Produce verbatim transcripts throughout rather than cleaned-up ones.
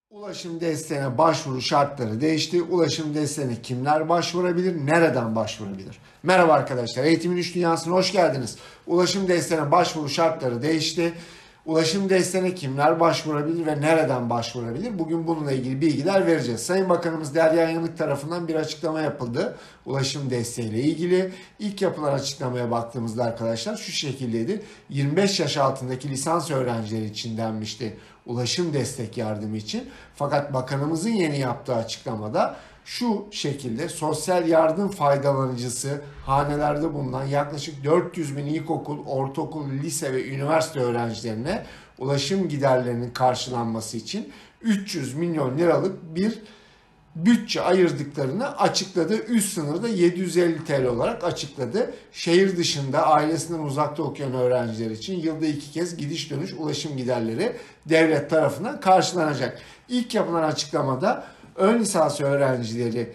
Ulaşım desteğine başvuru şartları değişti. Ulaşım desteğine kimler başvurabilir, nereden başvurabilir? Merhaba arkadaşlar, Eğitimin İş Dünyası'na hoş geldiniz. Ulaşım desteğine başvuru şartları değişti. Ulaşım desteğine kimler başvurabilir ve nereden başvurabilir? Bugün bununla ilgili bilgiler vereceğiz. Sayın Bakanımız Derya Yanık tarafından bir açıklama yapıldı. Ulaşım desteğiyle ilgili. İlk yapılan açıklamaya baktığımızda arkadaşlar şu şekildeydi. yirmi beş yaş altındaki lisans öğrencileri için denmişti ulaşım destek yardımı için. Fakat bakanımızın yeni yaptığı açıklamada şu şekilde: sosyal yardım faydalanıcısı hanelerde bulunan yaklaşık dört yüz bin ilkokul, ortaokul, lise ve üniversite öğrencilerine ulaşım giderlerinin karşılanması için üç yüz milyon liralık bir bütçe ayırdıklarını açıkladı. Üst sınırı da yedi yüz elli TL olarak açıkladı. Şehir dışında ailesinden uzakta okuyan öğrenciler için yılda iki kez gidiş dönüş ulaşım giderleri devlet tarafından karşılanacak. İlk yapılan açıklamada ön lisans öğrencileri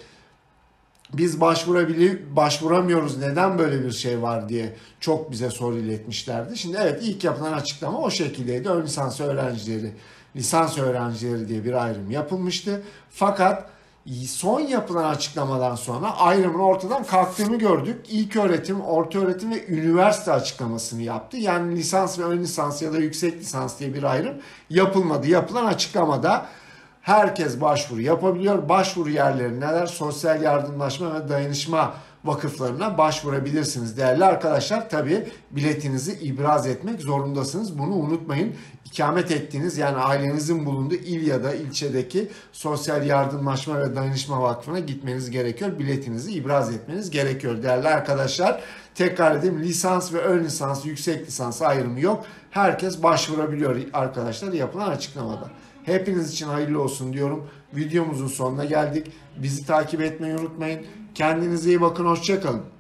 biz başvurabilir, başvuramıyoruz, neden böyle bir şey var diye çok bize soru iletmişlerdi. Şimdi evet, ilk yapılan açıklama o şekildeydi. Ön lisans öğrencileri, lisans öğrencileri diye bir ayrım yapılmıştı. Fakat son yapılan açıklamadan sonra ayrımın ortadan kalktığını gördük. İlk öğretim, orta öğretim ve üniversite açıklamasını yaptı. Yani lisans ve ön lisans ya da yüksek lisans diye bir ayrım yapılmadı. Yapılan açıklamada herkes başvuru yapabiliyor. Başvuru yerleri neler? Sosyal yardımlaşma ve dayanışma vakıflarına başvurabilirsiniz değerli arkadaşlar. Tabii biletinizi ibraz etmek zorundasınız. Bunu unutmayın. İkamet ettiğiniz, yani ailenizin bulunduğu il ya da ilçedeki sosyal yardımlaşma ve dayanışma vakfına gitmeniz gerekiyor. Biletinizi ibraz etmeniz gerekiyor değerli arkadaşlar. Tekrar edeyim, lisans ve ön lisans, yüksek lisans ayrımı yok. Herkes başvurabiliyor arkadaşlar yapılan açıklamada. Hepiniz için hayırlı olsun diyorum. Videomuzun sonuna geldik. Bizi takip etmeyi unutmayın. Kendinize iyi bakın. Hoşça kalın.